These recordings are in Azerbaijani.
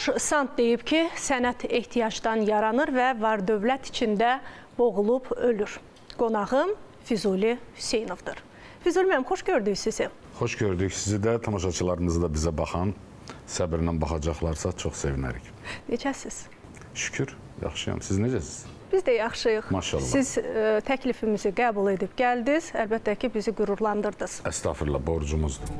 Jorj Sand deyib ki, sənət ehtiyacdan yaranır və var-dövlət içində boğulub ölür. Qonağım Füzuli Hüseynovdur. Füzuli müəllim, xoş gördük sizi. Xoş gördük sizi də, tamaşaçılarımız da bizə baxan, səbirlə baxacaqlarsa çox sevinərik. Necəsiz? Şükür, yaxşıyam. Siz necəsiz? Biz də yaxşıyıq. Maşallah. Siz təklifimizi qəbul edib gəldiniz. Əlbəttə ki, bizi qürurlandırdınız. Estağfurullah, borcumuzdur.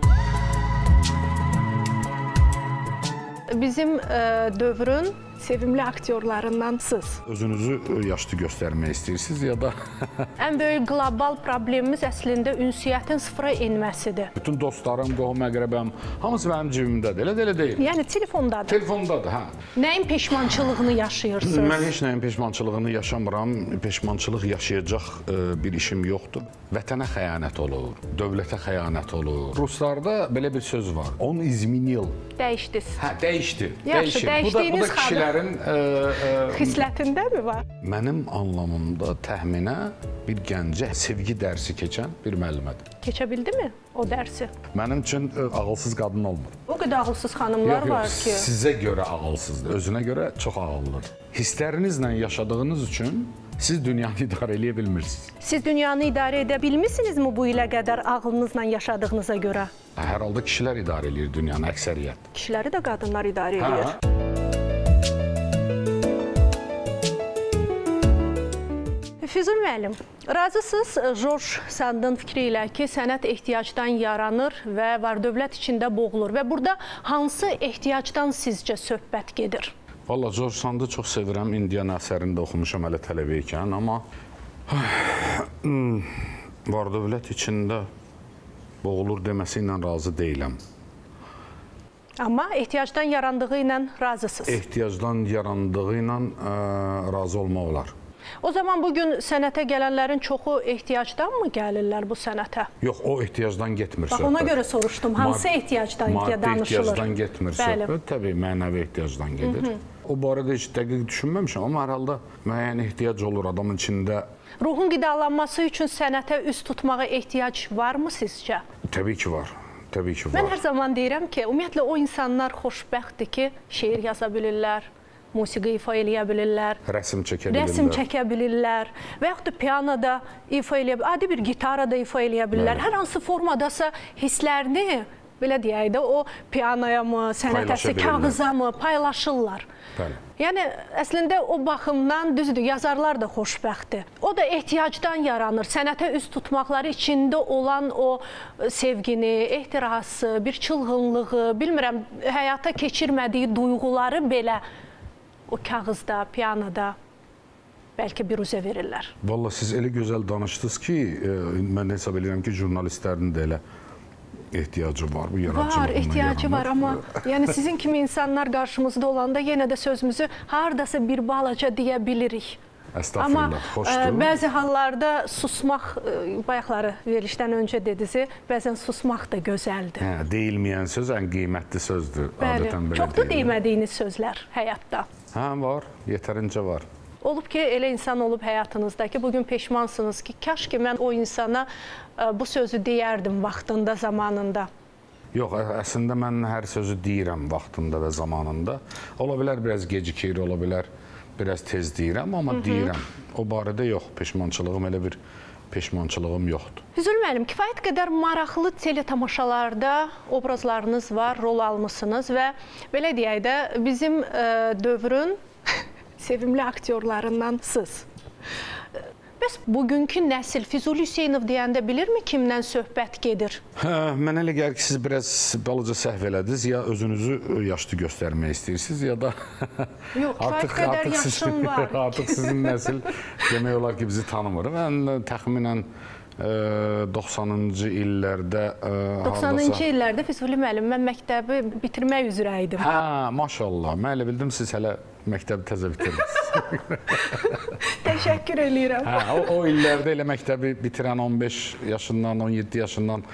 Bizim dövrün sevimli aktyorlarındansınız. Özünüzü yaşlı göstərmək istəyirsiniz ya da... Ən böyük qlobal problemimiz əslində ünsiyyətin sıfıra enməsidir. Bütün dostlarım, qohum-əqrəbəm, hamısı mənim cibimdədir. Elə deyil. Yəni telefondadır. Telefondadır, hə. Nəyin peşmançılığını yaşayırsınız? Mən heç nəyin peşmançılığını yaşamıram. Peşmançılıq yaşayacaq bir işim yoxdur. Vətənə xəyanət olur, dövlətə xəyanət olur. Ruslarda belə bir söz var. On izminil. Dəyişdiniz. Hə, dəyişdi. Yaxşı, dəyişdiyiniz kişilərin xislətində mi var? Mənim anlamımda təxminə bir gəncə sevgi dərsi keçən bir müəllimədir. Keçə bildi mi o dərsi? Mənim üçün ağılsız qadın olmur. O qədər ağılsız xanımlar var ki... Sizə görə ağılsızdır, özünə görə çox ağıllıdır. Hisslərinizlə yaşadığınız üçün siz dünyanı idarə edə bilmirsiniz. Siz dünyanı idarə edə bilmirsinizmi bu ilə qədər ağlınızla yaşadığınıza görə? Hər halda kişilər idarə edir dünyanı, əksəriyyət. Kişiləri də qadınlar idarə edir. Füzuli müəllim, razısınız Jorj Sandın fikri ilə ki, sənət ehtiyacdan yaranır və var-dövlət içində boğulur və burada hansı ehtiyacdan sizcə söhbət gedir? Valla Jorj Sandı çox sevirəm, İndiyan əsərində oxumuşam hələ tələbə ikən, amma var-dövlət içində boğulur deməsi ilə razı deyiləm. Amma ehtiyacdan yarandığı ilə razısınız. Ehtiyacdan yarandığı ilə razı olmaq olar. O zaman bugün sənətə gələnlərin çoxu ehtiyacdan mı gəlirlər bu sənətə? Yox, o ehtiyacdan getmir söhbət. Bax, ona görə soruşdum, hansı ehtiyacdan danışılır? Maddi ehtiyacdan getmir söhbət, təbii mənəvi ehtiyacdan gedir. O barədə heç dəqiq düşünməmişəm, amma hər halda müəyyən ehtiyac olur adamın içində. Ruhun qidalanması üçün sənətə üst tutmağa ehtiyac varmı sizcə? Təbii ki var, təbii ki var. Mən hər zaman deyirəm ki, ümumiyyətlə o insanlar xoşbəxtdir ki, şeir yaza bilirlər, musiqi ifa eləyə bilirlər, rəsm çəkə bilirlər və yaxud da pianoda ifa eləyə bilirlər, adi bir gitarada ifa eləyə bilirlər. Hər hansı formadasa hisslərini, belə deyək də, o pianoya mı, sənətəsi, kağıza mı paylaşırlar. Yəni, əslində o baxımdan düzdür, yazarlar da xoşbəxtdir. O da ehtiyacdan yaranır, sənətə üst tutmaqları içində olan o sevgini, ehtirası, bir çılğınlığı, bilmirəm, həyata keçirmədiyi duyğuları belə o kağızda, pianoda bəlkə bir üzə verirlər. Valla siz elə gözəl danışdınız ki, mən hesab edirəm ki, jurnalistlərin də elə ehtiyacı var. Var, ehtiyacı var, amma yəni sizin kimi insanlar qarşımızda olanda yenə də sözümüzü haradasa bir balaca deyə bilirik. Estağfurullah, xoşdur. Amma bəzi hallarda susmaq, bayaqları verilişdən öncə dediniz, bəzən susmaq da gözəldir. Deyilməyən söz ən qiymətli sözdür. Bəli, çoxdur deymədiyiniz sözlər həyatda. Hə, var, yetərincə var. Olub ki, elə insan olub həyatınızda ki, bugün peşmansınız ki, kaş ki mən o insana bu sözü deyərdim vaxtında, zamanında. Yox, əslində mən hər sözü deyirəm vaxtında və zamanında. Ola bilər, biraz gecikir, ola bilər, biraz tez deyirəm, amma deyirəm. O barədə yox, peşmançılığım elə bir peşmançılığım yoxdur. Füzuli müəllim, kifayət qədər maraqlı teletamaşalarda obrazlarınız var, rol almışsınız və belə deyək də, bizim dövrün sevimli aktyorlarındansınız. Bəs bugünkü nəsil Füzuli Hüseynov deyəndə bilirmi kimdən söhbət gedir? Mən elə gəlir ki, siz biraz balaca səhv elədiniz, ya özünüzü yaşlı göstərmək istəyirsiniz, ya da yox, kifayət qədər yaşım var. Artıq sizin nəsil demək olar ki, bizi tanımır. Mən təxminən 90-cı illərdə... 90-cı illərdə Füzuli müəllim, mən məktəbi bitirmək üzrə idim. Hə, maşallah. Mən elə bildim, siz hələ məktəbi təzə bitirdiniz. Təşəkkür eləyirəm. Hə, o illərdə elə məktəbi bitirən 15 yaşından, 17 yaşından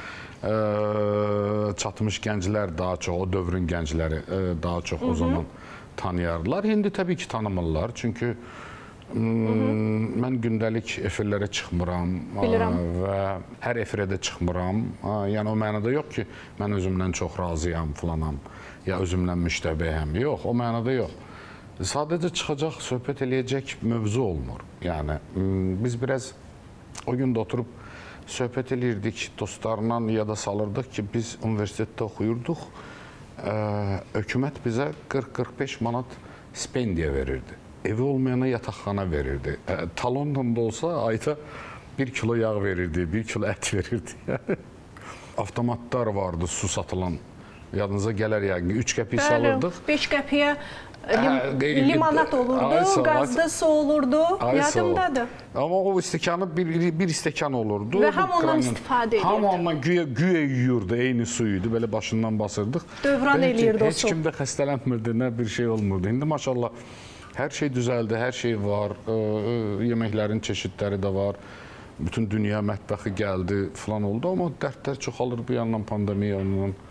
çatmış gənclər daha çox, o dövrün gəncləri daha çox o zaman tanıyardılar. İndi təbii ki, tanımırlar. Çünki Mən gündəlik efirlərə çıxmıram və hər efirə də çıxmıram. Yəni o mənada yox ki, mən özümdən çox razıyam filanam, ya özümdən müştəbihəm. Yox, o mənada yox. Sadəcə çıxacaq, söhbət eləyəcək mövzu olmur. Yəni biz biraz o gün də oturub söhbət eləyirdik, dostlarla yada salırdıq ki, biz universitetdə oxuyurduq. Hökumət bizə 40-45 manat stipendiya verirdi. Evi olmayana yataqxana verirdi. Talonla olsa ayda 1 kilo yağ verirdi, 1 kilo ət verirdi. Avtomatlar vardı, su satılan. Yadınıza gələr yəqin. 3 qəpik salırdıq. 5 qəpiyə limonat olurdu, qazda su olurdu. Yadımdadır. Amma o stəkanı bir stəkan olurdu. Və hamı ondan istifadə edirdi. Hamı ondan güya yuyurdu, eyni suyuydu. Belə başından basırdıq. Dövran eləyirdi o su. Heç kim də xəstələnmirdi, nə bir şey olmurdu. İndi maşallah hər şey düzəldi, hər şey var. Yeməklərin çeşidləri də var. Bütün dünya mətbəxi gəldi, falan oldu. Amma dərdlər çoxalır bir yandan pandemiya,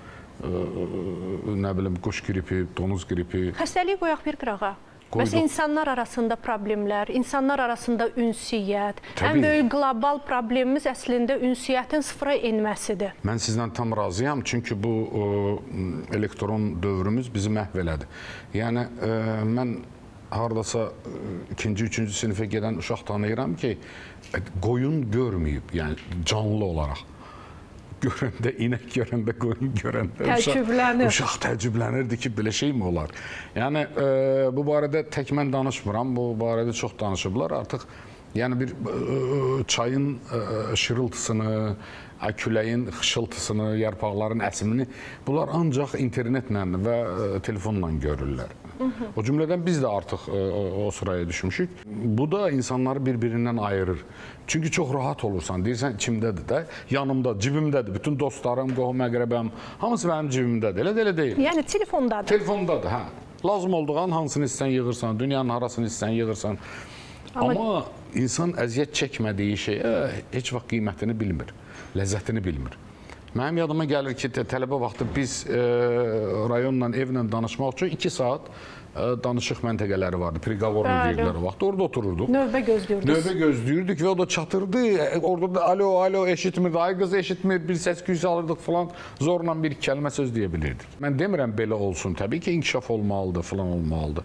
nə bilim, quş qripi, donuz qripi. Xəstəliyi qoyaq bir qırağa. Məsələn, insanlar arasında problemlər, insanlar arasında ünsiyyət. Ən böyük qlobal problemimiz əslində ünsiyyətin sıfıra enməsidir. Mən sizdən tam razıyam, çünki bu elektron dövrümüz bizi məhv elədi. Yəni, mən haradasa 2-ci, 3-cü sinifə gedən uşaq tanıyıram ki, qoyun görməyib, yəni canlı olaraq. Görəndə, inək görəndə, qoyun görəndə uşaq təəccüblənirdi ki, belə şey mi olar? Yəni, bu barədə tək mən danışmıram, bu barədə çox danışıblar. Artıq yəni bir çayın şırıltısını, küləyin xışıltısını, yarpaqların əsimini bunlar ancaq internetlə və telefonla görürlər. O cümlədən biz də artıq o sıraya düşmüşük. Bu da insanları bir-birindən ayırır. Çünki çox rahat olursan, deyirsən kimdədir də, yanımda, cibimdədir, bütün dostlarım, qohum-əqrəbəm, hamısı mənim cibimdədir, elə də elə deyil. Yəni telefondadır. Telefondadır, hə. Lazım olduğun hansını istəyən yığırsan, dünyanın harasını istəyən yığırsan. Amma insan əziyyət çəkmədiyi şeyə heç vaxt qiymətini bilmir, ləzzətini bilmir. Mənim yadıma gəlir ki, tələbə vaxtı biz rayonla, evlə danışmaq üçün 2 saat danışıq məntəqələri vardı, priqavorunu deyirlər o vaxt. Orada otururduq. Növbə gözləyirdik. Növbə gözləyirdik və o da çatırdı. Orada da alo, alo eşitmirdi, ay qız eşitmir, bir səs küyüsü alırdıq falan. Zorla bir kəlmə söz deyə bilirdik. Mən demirəm belə olsun, təbii ki, inkişaf olmalıdır, falan olmalıdır.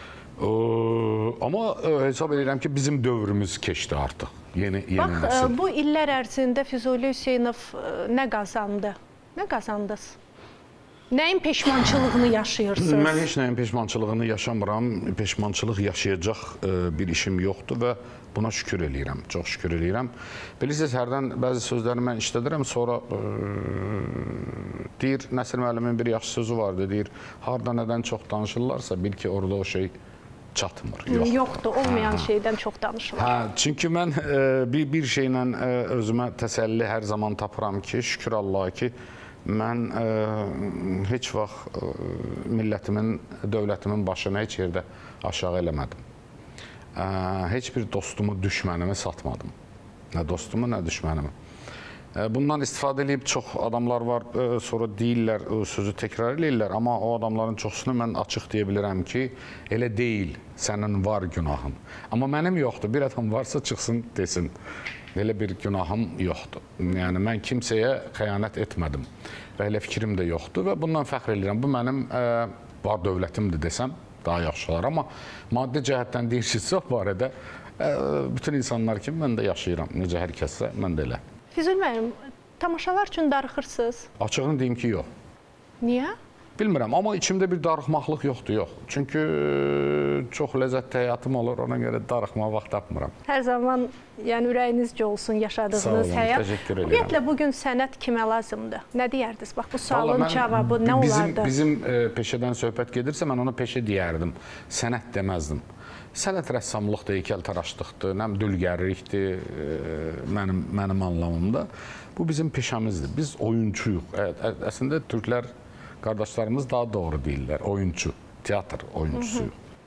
Amma hesab edirəm ki, bizim dövrümüz keçdi artıq. Yeni nəsil. Bax, bu illər ərzində Füzuli Hüseynov nə qazandı? Nə qazandınız? Nəyin peşmançılığını yaşayırsınız? Mən heç nəyin peşmançılığını yaşamıram. Peşmançılıq yaşayacaq bir işim yoxdur və buna şükür eləyirəm. Çox şükür eləyirəm. Bilirsiniz, hərdən bəzi sözləri mən işlədirəm, sonra deyir, Nəsir müəllimin bir yaxşı sözü vardı, deyir, harda nədən çox danışırlarsa, bil ki, orada o şey çatmır. Yoxdur, olmayan şeydən çox danışılır. Hə, çünki mən bir şeylə özümə təsəlli hər zaman tapıram ki, şükür Allaha ki, mən heç vaxt millətimin, dövlətimin başını heç yerdə aşağı eləmədim. Heç bir dostumu, düşmənimi satmadım. Nə dostumu, nə düşmənimi. Bundan istifadə edib çox adamlar var, sonra deyirlər, sözü təkrar edirlər, amma o adamların çoxsunu mən açıq deyə bilirəm ki, elə deyil, sənin var günahın. Amma mənim yoxdur, bir adam varsa çıxsın desin. Elə bir günahım yoxdur. Yəni, mən kimsəyə xəyanət etmədim və elə fikrim də yoxdur və bundan fəxr edirəm. Bu mənim var dövlətimdir desəm, daha yaxşı olar. Amma maddi cəhətdən deyirsinizsə, o barədə bütün insanlar kimi mən də yaşayıram. Necə hər kəssə, mən də elə. Füzuli müəllim, tamaşalar üçün darıxırsınız? Açığını deyim ki, yox. Niyə? Bilmirəm, amma içimdə bir darıxmaqlıq yoxdur, yox. Çünki çox ləzzətli həyatım olur, ona görə darıxmağa vaxt tapmıram. Hər zaman yəni ürəyinizcə olsun yaşadığınız həyat. Sağ olun, təşəkkür edirəm. Ümumiyyətlə, bugün sənət kimə lazımdır? Nə deyərdiniz? Bax, bu sualın cavabı nə olardı? Bizim peşədən söhbət gedirsə, mən ona peşə deyərdim, sənət deməzdim. Sənət rəssamlıqdır, heykəltaraşlıqdır, dülgərlikdir, mənim anlamımda. Bu bizim peşəmizdir, biz oyuncuyuq. Əslində, türklər qardaşlarımız daha doğru deyirlər, oyuncu, teatr oyuncusuyuq.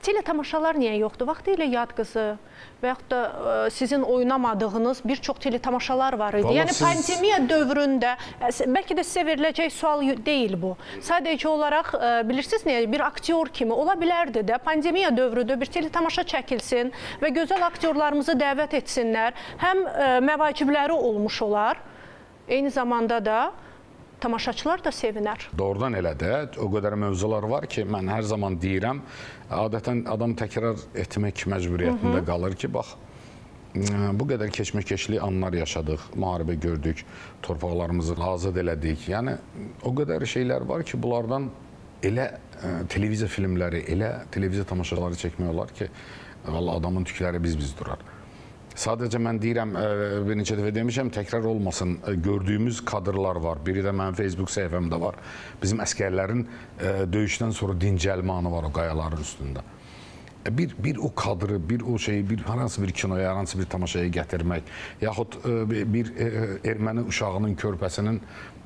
Teletamaşalar niyə yoxdur? Vaxtilə Yad qızı və yaxud da sizin oynamadığınız bir çox teletamaşalar var idi. Yəni pandemiya dövründə, bəlkə də sizə veriləcək sual deyil bu. Sadəcə olaraq, bilirsiniz niyə? Bir aktyor kimi ola bilərdi də, pandemiya dövrüdür, bir teletamaşa çəkilsin və gözəl aktyorlarımızı dəvət etsinlər. Həm məvacibləri olmuş olar, eyni zamanda da tamaşaçılar da sevinər. Doğrudan elə də, o qədər mövzular var ki, mən hər zaman deyirəm, adətən adam təkrar etmək məcburiyyətində qalır ki, bax, bu qədər keçmiş-keçli anlar yaşadıq, müharibə gördük, torpaqlarımızı azad elədik. Yəni, o qədər şeylər var ki, bunlardan elə televiziya filmləri, elə televiziya tamaşaları çəkmək olar ki, adamın tükləri biz durar. Sadəcə mən deyirəm, bir neçə dəfə demişəm, təkrar olmasın, gördüyümüz kadrlar var. Biri də mənim Facebook səhifəmdə var. Bizim əskərlərin döyüşdən sonra dincəlmə anı var o qayaların üstündə. Bir o kadrı, bir o şeyi, hansı bir kinoya, hansı bir tamaşaya gətirmək, yaxud bir erməni uşağının körpəsinin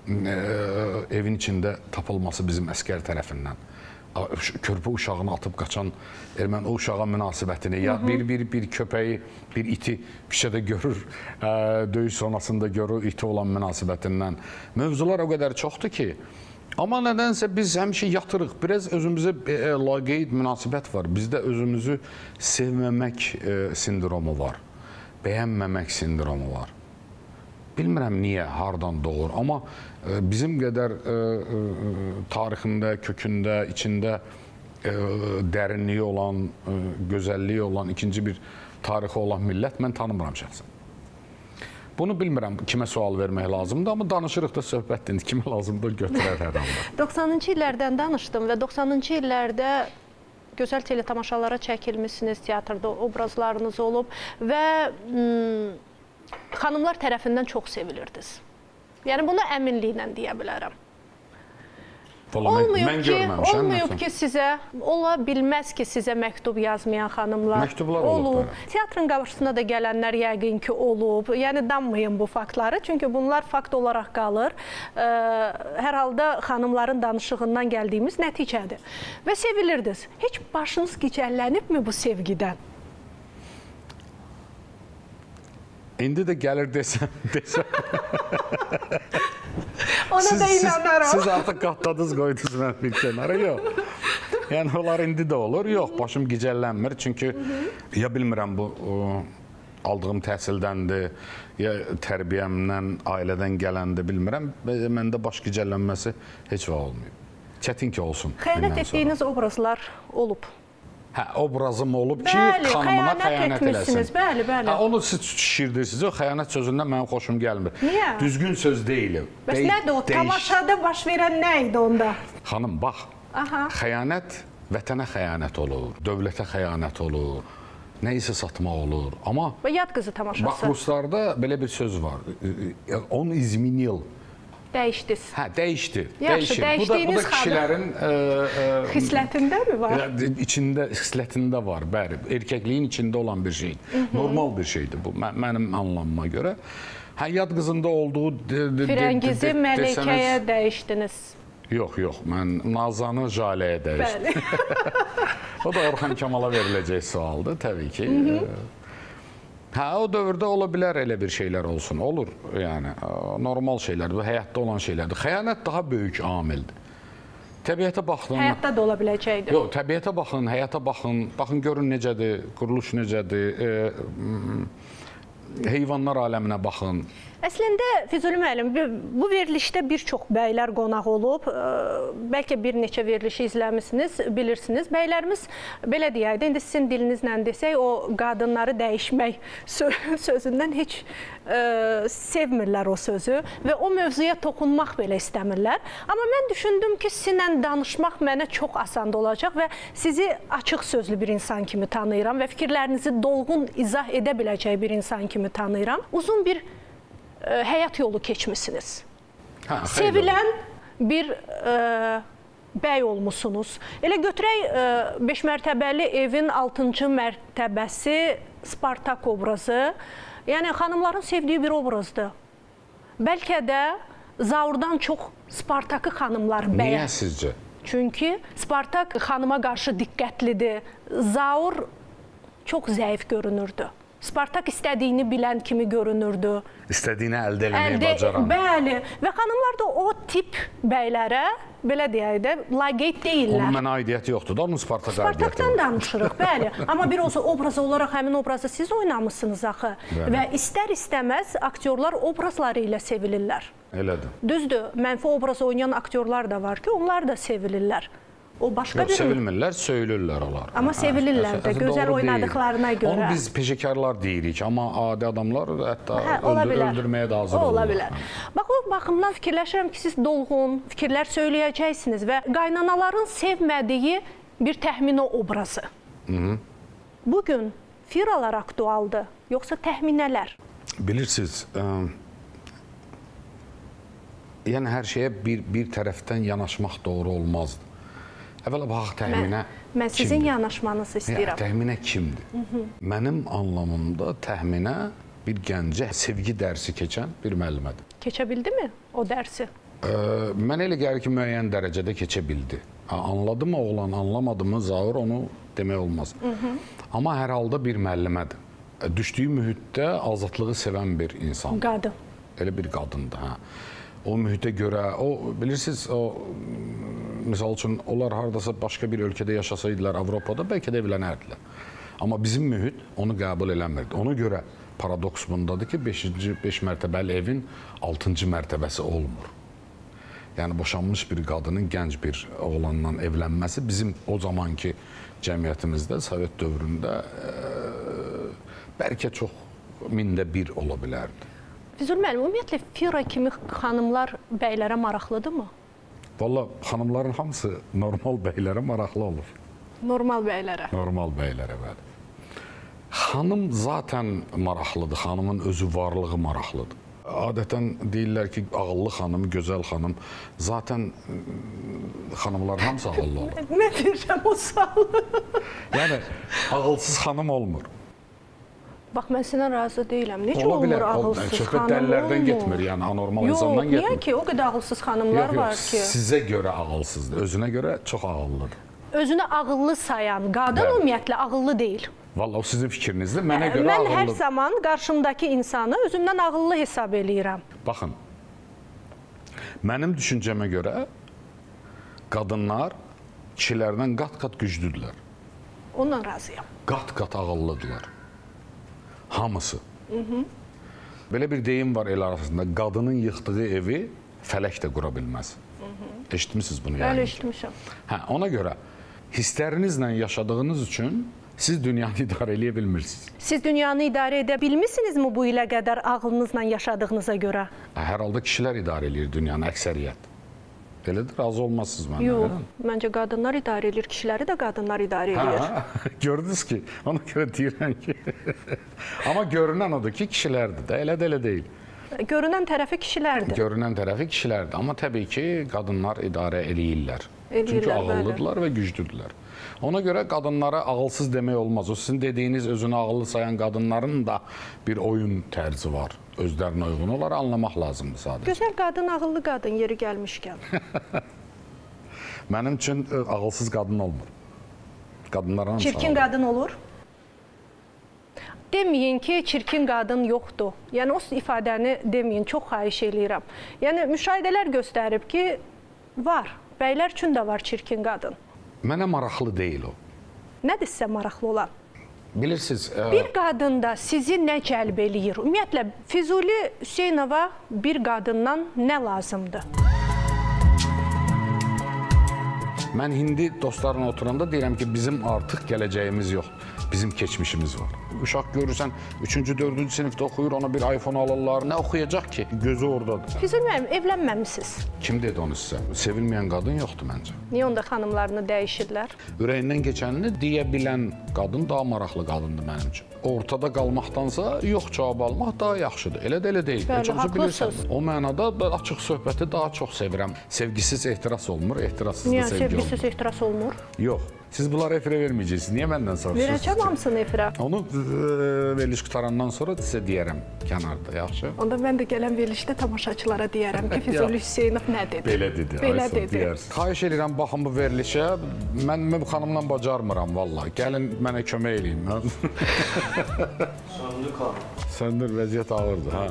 evin içində tapılması bizim əskər tərəfindən. Körpə uşağını atıb qaçan erməni o uşağa münasibətini, ya bir köpəyi, bir iti küçədə görür, döyüş sonrasında görür iti olan münasibətindən. Mövzular o qədər çoxdur ki, amma nədənsə biz həmişə yatırıq. Biraz özümüzə laqeyd münasibət var. Bizdə özümüzü sevməmək sindromu var, bəyənməmək sindromu var. Bilmirəm niyə, hardan doğur, amma bizim qədər tarixində, kökündə, içində dərinliyi olan, gözəlliyi olan, ikinci bir tarixi olan millət mən tanımıram şəxsən. Bunu bilmirəm, kimə sual vermək lazımdır, amma danışırıq da söhbətdir, kimə lazımdır götürər hər anda. 90-cı illərdən danışdım və 90-cı illərdə gözəl teletamaşalara çəkilmişsiniz, teatrda obrazlarınız olub və xanımlar tərəfindən çox sevilirdiniz. Yəni, bunu əminliklə deyə bilərəm. Olmayıb ki, sizə, ola bilməz ki, sizə məktub yazmayan xanımlar məktublar olub. Teatrın qarşısına da gələnlər yəqin ki, olub. Yəni, danmayın bu faktları, çünki bunlar fakt olaraq qalır. Hər halda xanımların danışığından gəldiyimiz nəticədir. Və sevilirdiniz. Heç başınız gicəllənibmi bu sevgidən? İndi də gəlir desəm. Ona da inanaram. Siz artıq qatladınız, qoydunuz mən bir kənara, yox. Yəni, onlar indi də olur, yox, başım gicəllənmir. Çünki, ya bilmirəm, bu aldığım təhsildəndir, ya tərbiyəmdən, ailədən gələndir, bilmirəm. Məndə baş gicəllənməsi heç vaxt olmuyor. Çətin ki, olsun. Xəyanət etdiyiniz obrazlar olub. Hə, obrazım olub ki, xanımına xəyanət eləsin. Bəli, bəli. Onu siz şişirdirsiniz, o xəyanət sözündən mənim xoşum gəlmir. Niyə? Düzgün söz deyil. Bəs nədir o? Tamaşada baş verən nə idi onda? Xanım, bax, xəyanət vətənə xəyanət olur, dövlətə xəyanət olur, nə isə satmaq olur. Amma Yad qızı tamaşası. Bax, Ruslarda belə bir söz var, on izminil. Dəyişdiniz. Hə, dəyişdi. Yaxşı, dəyişdiyiniz kişilərin xislətində mi var? İçində, xislətində var, bəli. Erkəkliyin içində olan bir şeydir. Normal bir şeydir bu, mənim anlamıma görə. Hə, Yad qızında olduğu... Firəngizi Məlikəyə dəyişdiniz. Yox, mən Nazanı Jaləyə dəyişdim. O da Orxan Kamala veriləcək sualdır, təbii ki. Hə, o dövrdə ola bilər elə bir şeylər olsun, olur, yəni, normal şeylərdir, bu həyatda olan şeylərdir. Xəyanət daha böyük amildir. Təbiətə baxın... Həyatda da ola biləcəkdir. Yox, təbiətə baxın, həyata baxın, baxın, görün necədir, quruluş necədir, heyvanlar aləminə baxın. Əslində, Füzuli müəllim, bu verilişdə bir çox bəylər qonaq olub. Bəlkə bir neçə verilişi izləmişsiniz, bilirsiniz. Bəylərimiz, belə deyək də, indi sizin dilinizlə desək, o qadınları dəyişmək sözündən heç sevmirlər o sözü və o mövzuya toxunmaq belə istəmirlər. Amma mən düşündüm ki, sizinlə danışmaq mənə çox asan olacaq və sizi açıq sözlü bir insan kimi tanıyıram və fikirlərinizi dolğun izah edə biləcək bir insan kimi tanıyıram. Uzun bir həyat yolu keçmişsiniz. Sevilən bir bəy olmuşsunuz. Elə götürək 5 mərtəbəli evin 6-cı mərtəbəsi Spartak obrazı. Yəni, xanımların sevdiyi bir obrazdır. Bəlkə də Zaurdan çox Spartakı xanımlar bəyər. Niyə sizcə? Çünki Spartak xanıma qarşı diqqətlidir. Zaur çox zəif görünürdü. Spartak istədiyini bilən kimi görünürdü. İstədiyini əldə eləməyi bacaran. Bəli. Və xanımlar da o tip bəylərə, belə deyək də, laqeyd deyirlər. Onun mənə aidiyyəti yoxdur da, onun Spartak aidiyyəti var. Spartakdan danışırıq, bəli. Amma bir obraz olaraq həmin obrazı siz oynamışsınız axı. Bəli. Və istər-istəməz aktyorlar obrazları ilə sevilirlər. Elədir. Düzdür, mənfi obraz oynayan aktyorlar da var ki, onlar da sevilirlər. O başqa bir... Sevilmirlər, söylürlər onlar. Amma sevilirlər də, gözəl oynadıqlarına görə. Onu biz peşəkarlar deyirik, amma adi adamlar hətta öldürməyə da hazır olurlar. Ola bilər. Bax, o baxımdan fikirləşirəm ki, siz dolğun fikirlər söyləyəcəksiniz və qaynanaların sevmədiyi bir təxminə obrazı. Bugün firalar aktualdır, yoxsa təxminələr? Bilirsiniz, yəni hər şeyə bir tərəfdən yanaşmaq doğru olmazdı. Əvvəla baxaq təxminə kimdir? Mən sizin yanaşmanızı istəyirəm. Təxminə kimdir? Mənim anlamımda təxminə bir gəncə sevgi dərsi keçən bir müəllimədir. Keçə bildi mi o dərsi? Mənə elə gəlir ki, müəyyən dərəcədə keçə bildi. Anladı mı oğlan, anlamadı mı Zaur, onu demək olmaz. Amma hər halda bir müəllimədir. Düşdüyü mühitdə azadlığı sevən bir insan. Qadın. Elə bir qadındır. O mühitə görə, bilirsiniz, misal üçün, onlar haradasa başqa bir ölkədə yaşasaydılar Avropada, bəlkə də evlənərdilər. Amma bizim mühit onu qəbul eləmirdi. Ona görə paradoks bundadır ki, 5 mərtəbəli evin 6-cı mərtəbəsi olmur. Yəni, boşanmış bir qadının gənc bir oğlanla evlənməsi bizim o zamanki cəmiyyətimizdə, Sovet dövründə bəlkə çox 1000-də 1 ola bilərdi. Füzuli müəllim, ümumiyyətlə, Fira kimi xanımlar bəylərə maraqlıdır mı? Valla, xanımların hamısı normal bəylərə maraqlı olur. Normal bəylərə? Normal bəylərə, bəli. Xanım zaten maraqlıdır, xanımın özü varlığı maraqlıdır. Adətən deyirlər ki, ağıllı xanım, gözəl xanım. Zaten xanımların hamısı ağıllı olur. Nə deyirəm o sualı? Yəni, ağılsız xanım olmur. Bax, mən sinə razı deyiləm. Necə olmur ağılsız xanım? Söhbət dəlillərdən getmir, yəni anormal insandan getmir. Yox, niyə ki? O qədər ağılsız xanımlar var ki. Sizə görə ağılsızdır, özünə görə çox ağıllıdır. Özünü ağıllı sayan qadın ümumiyyətlə ağıllı deyil. Valla o sizin fikrinizdir, mənə görə ağıllıdır. Mən hər zaman qarşımdakı insanı özümdən ağıllı hesab eləyirəm. Baxın, mənim düşüncəmə görə qadınlar kişilərdən qat-qat güclüdürlər. Ondan razıyam. Qat-qat ağıllıdırlar. Hamısı. Belə bir deyim var el arasında, qadının yıxdığı evi fələk də qura bilməz. Eşitmişsiniz bunu? Bəli, eşitmişəm. Ona görə hisslərinizlə yaşadığınız üçün siz dünyanı idarə eləyə bilmirsiniz. Siz dünyanı idarə edə bilmirsinizmi bu ilə qədər ağlınızla yaşadığınıza görə? Hər halda kişilər idarə eləyir dünyanı, əksəriyyət. Elədir, razı olmazsınız mənə. Yox, məncə qadınlar idarə edir, kişiləri də qadınlar idarə edir. Gördünüz ki, ona görə deyirəm ki, amma görünən odur ki, kişilərdir də, elə də elə deyil. Görünən tərəfi kişilərdir. Görünən tərəfi kişilərdir, amma təbii ki, qadınlar idarə eləyirlər. Çünki ağıllıdırlar və güclüdürlər. Ona görə qadınlara ağılsız demək olmaz. O sizin dediyiniz özünü ağıllı sayan qadınların da bir oyun tərzi var. Özlərinə uyğun olar, anlamaq lazımdır sadəcə. Gözəl qadın, ağıllı qadın yeri gəlmişkən. Mənim üçün ağılsız qadın olmur. Qadınlar hamısı çirkin qadın olur? Deməyin ki, çirkin qadın yoxdur. Yəni, o ifadəni deməyin, çox xahiş eləyirəm. Yəni, müşahidələr göstərib ki, var. Bəylər üçün də var çirkin qadın. Mənə maraqlı deyil o. Nədir sizə maraqlı olan? Bilirsiniz... Bir qadında sizi nə cəlb eləyir? Ümumiyyətlə, Füzuli Hüseynova bir qadından nə lazımdır? Mən indi dostlarla oturanda deyirəm ki, bizim artıq gələcəyimiz yox, bizim keçmişimiz var. Uşaq görürsən, 3-cü, 4-cü sinifdə oxuyur, ona bir iPhone alırlar. Nə oxuyacaq ki? Gözü oradadır. Füzuli müəllim, evlənməmisiniz. Kim dedi onu sizə? Sevilməyən qadın yoxdur məncə. Niyə onda xanımlarını dəyişirlər? Ürəyindən keçənini deyə bilən qadın daha maraqlı qadındır mənim üçün. Ortada qalmaqdansa yox cavab almaq daha yaxşıdır. Elə də elə deyil. Bəli, haqlısınız. O mənada açıq söhbəti daha çox sevirəm. Sevgisiz ehtiras olmur, ehtirassız da sevgi olmur. Niyə sevgisiz ehtiras olmur? Yox. Siz bunları efirə verməyəcəksiniz. Niyə məndən soruşursunuz? Verəcəm hamısını efirə. Onu veriliş qutarandan sonra sizə deyərəm kənarda, yaxşı? Onda mən də gələn verilişdə tamaşaçılara deyərəm ki, Füzuli Hüseynov nə dedi? Belə dedi. Belə dedi. Xahiş edirəm, baxın bu verilişə. Mən bu xanımla bacarmıram, vallahi. Gəlin mənə kömək eləyin. Söndür qal. Söndür, vəziyyət ağırdır, hə.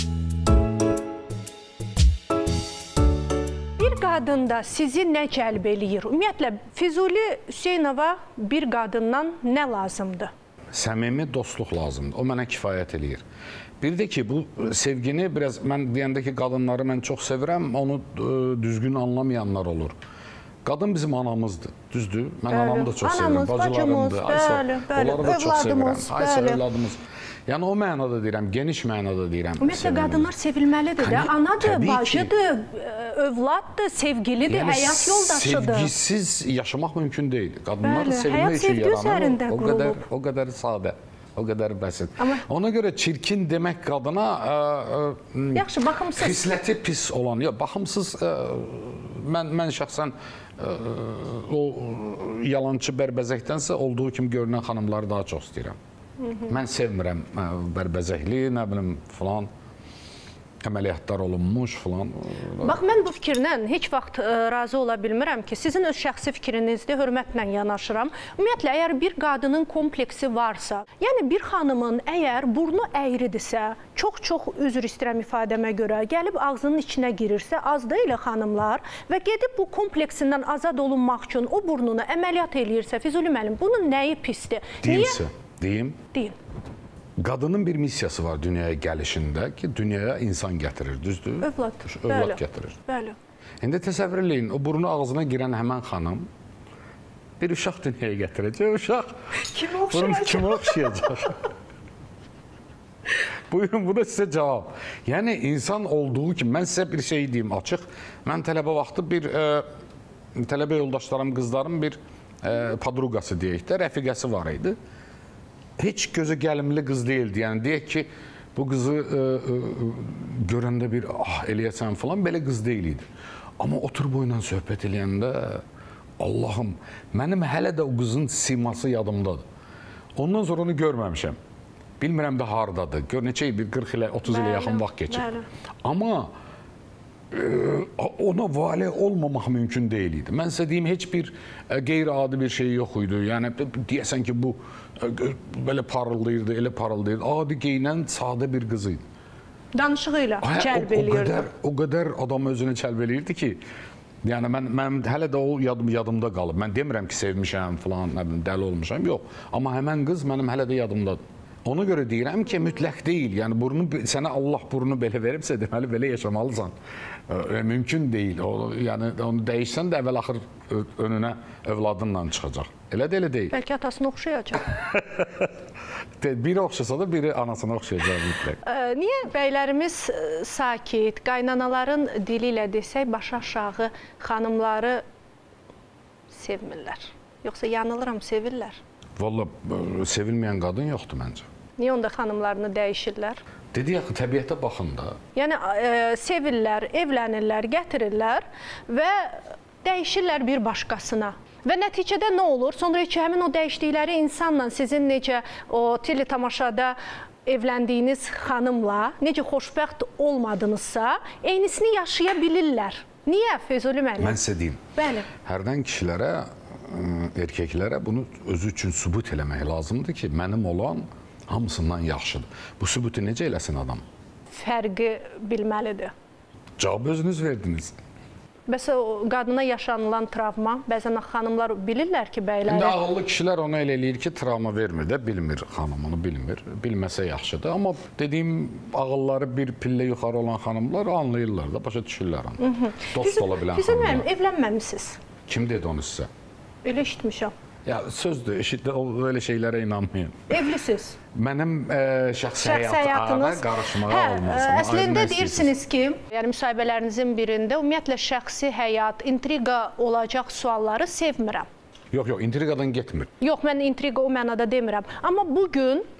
Qadında sizi nə cəlb eləyir? Ümumiyyətlə, Füzuli Hüseynova bir qadından nə lazımdır? Səmimi dostluq lazımdır. O mənə kifayət eləyir. Bir də ki, bu sevgini biraz, mən deyəndə ki, qadınları mən çox sevirəm, onu düzgün anlamayanlar olur. Qadın bizim anamızdır, düzdür? Mən anamı da çox sevirəm, bacılarımdır. Onları da çox sevirəm. Aysa övladımız. Yəni o mənada deyirəm, geniş mənada deyirəm. Ümumiyyətlə, qadınlar sevilməlidir də. Anadır, bacıdır, övladdır, sevgilidir, həyat yoldaşıdır. Sevgisiz yaşamaq mümkün deyil. Qadınlar sevilmək üçün yaranır. O qədər sadə, o qədər bəsit. Ona görə çirkin demək qadına yaxşı, baxımsız. Xisləti pis olan, baxımsız, mən şəxsən o yalancı bərbəzəkdənsə olduğu kimi görünən xanımları daha çox istəyirəm. Mən sevmirəm bərbəzəkli, nə bilim, filan, əməliyyatlar olunmuş, filan. Bax, mən bu fikirlə heç vaxt razı ola bilmirəm ki, sizin öz şəxsi fikrinizdə hörmətlə yanaşıram. Ümumiyyətlə, əgər bir qadının kompleksi varsa, yəni bir xanımın əgər burnu əyridirsə, çox üzr istəyirəm ifadəmə görə, gəlib ağzının içinə girirsə, az deyil xanımlar və gedib bu kompleksindən azad olunmaq üçün o burnunu əməliyyat eləyirsə, Füzuli müəllim, bunun nəyi pisdir? Deyilsə. Deyim. Deyin. Qadının bir missiyası var dünyaya gəlişində ki, dünyaya insan gətirir, düzdür? Övlad gətirir. Bəli. İndi təsəvvür eləyin, o burnu ağzına girən həmən xanım bir uşaq dünyaya gətirəcək. Uşaq kimə oxşayacaq? Buyurun, bu da sizə cavab. Yəni, insan olduğu kimi, mən sizə bir şey deyim açıq. Mən tələbə vaxtı bir tələbə yoldaşlarım, qızlarım bir padruqası deyək də, rəfiqəsi var idi. Heç gözə gəlimli qız deyildi. Yəni, deyək ki, bu qızı görəndə bir eləyəsən falan, belə qız deyil idi. Amma otur boyla söhbət eləyəndə, Allahım, mənim hələ də o qızın siması yadımdadır. Ondan sonra onu görməmişəm. Bilmirəm də haradadır. Gör, neçə il, bir 40 ilə, 30 ilə yaxın vaxt keçib. Amma ona valeh olmamaq mümkün deyil idi. Mən sizə deyim, heç bir qeyri-adi bir şey yox idi. Yəni, deyəsən ki, bu belə parıldayırdı, elə parıldayırdı. Adi geyinən sadə bir qız idi. Danışığıyla cəlb eləyirdi. O qədər adam özünü cəlb eləyirdi ki, yəni mən hələ də o yadımda qalıb. Mən demirəm ki, sevmişəm, falan, dəli olmuşam, yox. Amma həmən qız mənim hələ də yadımdadır. Ona görə deyirəm ki, mütləq deyil. Yəni, sənə Allah burnu belə veribsə, deməli, belə yaşamalısan. Mümkün deyil. Yəni, onu dəyişsən də əvvəl-axır önünə övladınla çıxacaq. Elə də elə deyil. Bəlkə atasına oxşayacaq. Biri oxşasa da, biri anasına oxşayacaq mütləq. Niyə bəylərimiz sakit, qaynanaların dili ilə desək, başı aşağı xanımları sevmirlər? Yoxsa yanılıram, sevirlər? Valla, sevilməyən qadın yoxdur məncə. Niyə onda xanımlarını dəyişirlər? Dedi axı, təbiətə baxın da. Yəni, sevirlər, evlənirlər, gətirirlər və dəyişirlər bir başqasına. Və nəticədə nə olur? Sonra ki, həmin o dəyişdikləri insanla sizin necə o teletamaşada evləndiyiniz xanımla necə xoşbəxt olmadınızsa, eynisini yaşaya bilirlər. Niyə, Füzuli müəllim? Mən sizə deyim. Bəli. Hərdən kişilərə, erkəklərə bunu özü üçün sübut eləmək lazımdır ki, mənim olan hamısından yaxşıdır. Bu sübutu necə eləsin adam? Fərqi bilməlidir. Cavab özünüz verdiniz. Bəs o qadına yaşanılan travma, bəzən xanımlar bilirlər ki, bəyləri... İndi ağıllı kişilər ona elə eləyir ki, travma vermir də, bilmir xanım, onu bilmir. Bilməsə yaxşıdır. Amma dediyim ağılları bir pillə yuxarı olan xanımlar anlayırlar da, başa düşürlər onu. Dost ola bilən xanımlar. Füzuli müəllim, evlənməmisiniz. Kim dedi onu sizə? Elə eşitmişəm. Ya, sözdür, öyle şeylərə inanmayın. Evlisiz. Mənim şəxsi həyatına qarışmağa olmaz. Əslində deyirsiniz ki, yəni müsahibələrinizin birində ümumiyyətlə şəxsi həyat, intriqa olacaq sualları sevmirəm. Yox, intriqadan getmir. Yox, mən intriqa o mənada demirəm. Amma bugün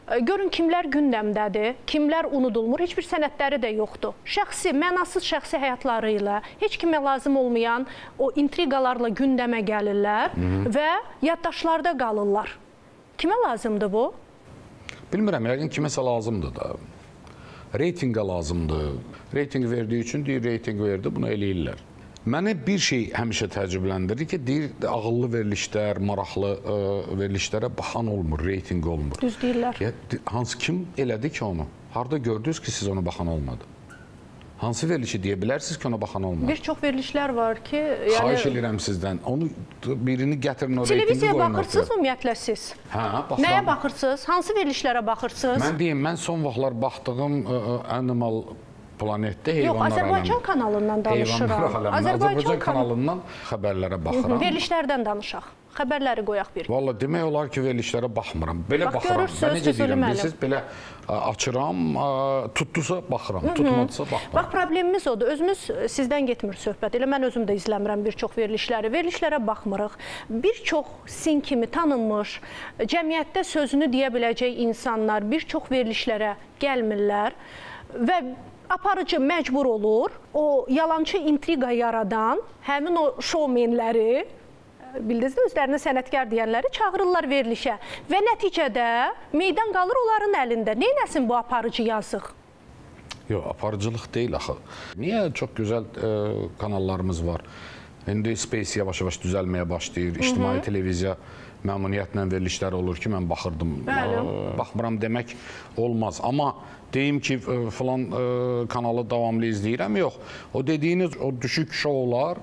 Görün kimlər gündəmdədir, kimlər unudulmur, heç bir sənədləri də yoxdur. Şəxsi, mənasız şəxsi həyatları ilə, heç kimə lazım olmayan o intriqalarla gündəmə gəlirlər və yaddaşlarda qalırlar. Kimə lazımdır bu? Bilmirəm, yəqin kiməsə lazımdır da. Reytinqə lazımdır. Reytinq verdiyi üçün deyir, reytinq verdi, bunu eləyirlər. Mənə bir şey həmişə təəccübləndirir ki, deyir, ağıllı verilişlər, maraqlı verilişlərə baxan olmur, reytinq olmur. Düz deyirlər. Hansı kim elədi ki onu? Harada gördünüz ki, siz ona baxan olmadı? Hansı verilişi deyə bilərsiniz ki, ona baxan olmadı? Bir çox verilişlər var ki... Xahiş edirəm sizdən. Onu birini gətirin o reytingi qoyun. Televiziyaya baxırsınız ümumiyyətlə siz? Hə, baxıram. Nəyə baxırsınız? Hansı verilişlərə baxırsınız? Mən deyim, mən son vaxtlar baxdığım Animal Planetdə heyvanlar aləmi. Yox, Azərbaycan kanalından danışıram. Azərbaycan kanalından xəbərlərə baxıram. Verilişlərdən danışaq. Xəbərləri qoyaq bir. Valla demək olar ki, verilişlərə baxmıram. Belə baxıram. Ben necə deyirəm, bilirsiniz, belə açıram, tutdusa baxıram, tutmadısa baxmıram. Bax, problemimiz odur. Özümüz sizdən getmir söhbət. Elə mən özüm də izləmirəm bir çox verilişləri. Verilişlərə baxmırıq. Bir çox sin kimi tanınmış, cəmiyyətdə sözünü deyə biləcək insanlar bir çox verilişlərə gəlmirlər və aparıcı məcbur olur, o yalancı intriqa yaradan həmin o şovmenləri, bildiniz də, özlərinə sənətkar deyənləri çağırırlar verilişə və nəticədə meydan qalır onların əlində. Neynəsin bu aparıcı yazıq? Yox, aparıcılıq deyil axı. Niyə çox gözəl kanallarımız var? İndi Space yavaş-yavaş düzəlməyə başlayır. İctimai televiziya məmnuniyyətlə verilişlər olur ki, mən baxırdım. Baxmıram demək olmaz. Amma deyim ki, filan kanalı davamlı izləyirəm, yox. O dediyiniz, o düşük şovlar,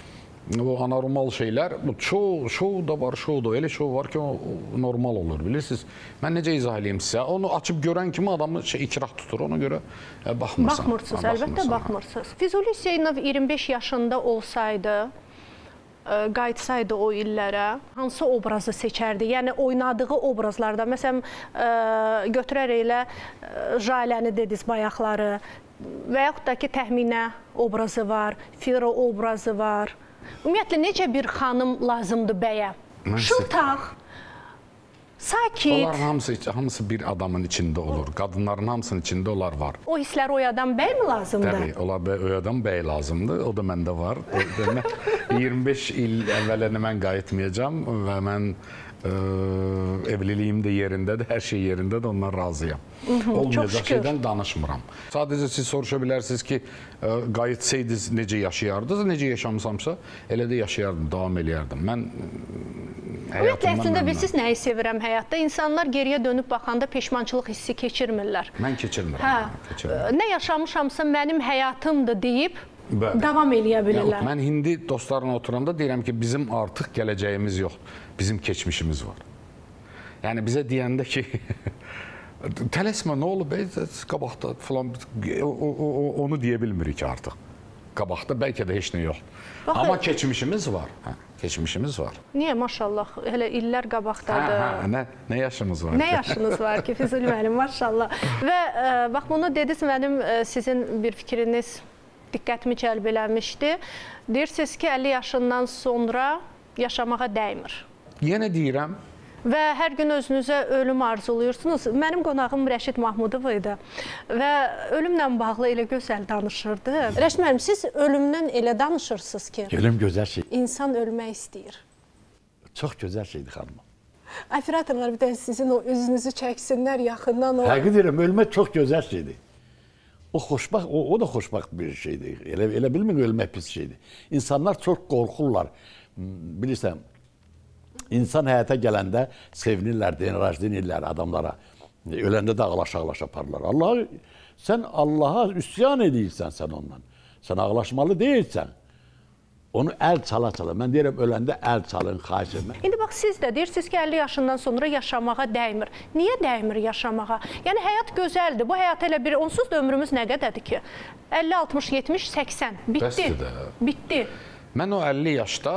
o anormal şeylər, bu şov da var, şov da, elə şov var ki, o normal olur, bilirsiniz. Mən necə izah edeyim sizə? Onu açıb görən kimi adamı ikrah tutur, ona görə baxmırsan. Baxmırsınız, əlbəttə baxmırsınız. Füzuli Hüseynov 25 yaşında olsaydı, qayıtsaydı o illərə, hansı obrazı seçərdi? Yəni, oynadığı obrazlarda, məsələn, götürər elə Jaləni dediniz bayaqları və yaxud da ki, Təxminə obrazı var, Firo obrazı var. Ümumiyyətlə, necə bir xanım lazımdır bəyə? Şıltaq, sakit. Onların hamısı bir adamın içində olur. Qadınların hamısının içində onlar var. O hissləri oyadan bəy mi lazımdır? Təbii, oyadan bəy lazımdır. O da məndə var. 25 il əvvələnə mən qayıtmayacağam və mən evliliyim də yerindədir, hər şey yerindədir, ondan razıyam. Olmayacaq şeydən danışmıram. Sadəcə siz soruşa bilərsiniz ki, qayıtsaydınız necə yaşayardınız, necə yaşamısamsa, elə də yaşayardım, davam eləyərdim. Mən həyatımdan əslində bilsiz nəyi sevirəm həyatda? İnsanlar geriyə dönüb baxanda peşmançılıq hissi keçirmirlər. Mən keçirmirəm. Nə yaşamışamsa mənim həyatımdır deyib davam eləyə bilirlər. Mən indi dostlarla oturanda deyirəm ki, bizim artıq gələcəyimiz yoxdur. Bizim keçmişimiz var. Yəni bizə deyəndə ki, tələsmə, nə olub, qabaqda falan, onu deyə bilmirik artıq. Qabaqda bəlkə də heç nə yoxdur. Amma keçmişimiz var. Keçmişimiz var. Niyə, maşallah, hələ illər qabaqdadır. Nə yaşınız var? Nə yaşınız var ki, Füzuli müəllim, maşallah. Və bax, bunu dediniz, mənim sizin bir fikriniz diqqətimi cəlb eləmişdi. Deyirsiniz ki, 50 yaşından sonra yaşamağa dəymir. Yenə deyirəm. Və hər gün özünüzə ölüm arzuluyursunuz. Mənim qonağım Rəşid Mahmudov idi və ölümlə bağlı elə gözəl danışırdı. Rəşid müəllim, siz ölümdən elə danışırsınız ki, ölüm gözəl şey. İnsan ölmək istəyir. Çox gözəl şeydir xanım. Operatorlar bir də sizin o üzünüzü çəksinlər yaxından. Həqiqət deyirəm, ölmək çox gözəl şeydir. O xoşbaxt, o da xoşbaxt bir şeydir. Elə bilmin, ölmək pis şeydir. İnsanlar çox qorxurlar. Bilirsən, İnsan həyata gələndə sevinirlər, denirlər adamlara. Öləndə də ağlaş-ağlaş aparırlar. Sən Allaha üsyan edirsən sən ondan. Sən ağlaşmalı deyilsən. Onu əl çala-çala. Mən deyirəm, öləndə əl çalın, xahiş etmə. İndi bax, siz də deyirsiniz ki, 50 yaşından sonra yaşamağa dəymir. Niyə dəymir yaşamağa? Yəni, həyat gözəldir. Bu həyat elə bir, onsuz da ömrümüz nə qədədir ki? 50, 60, 70, 80. Bitti. Bitti. Mən o 50 yaşda